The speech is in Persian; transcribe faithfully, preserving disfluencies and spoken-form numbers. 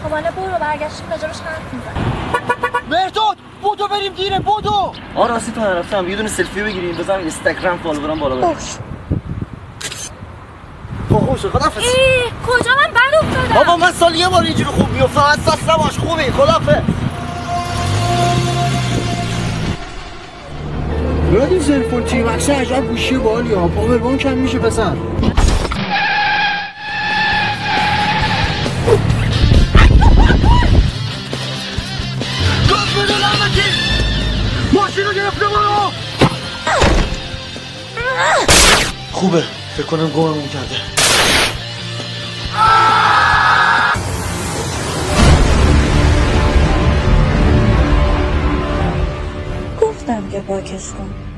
خب حالا برو برگشتیم راجبش حرف میزنیم. مرداد بودو بریم دیره بودو. آه راستی تو نرفتم یه دونه سلفی بگیریم بذارم اینستاگرام فالو برام بالا بره. تو خوشه خدافظ. ای کجا من بد افتادم؟ بابا من سال یه بار اینجوری خوب میافتم حساس نباش خوبی خدافظ. یاد این زلفون چی مکسه عجب گوشی بالی ها پاور بانک هم میشه پسر. گاز بده لعنتی ماشین رو گرفته برو. خوبه فکر کنم گممون کرده. گفتم که پاکش کن.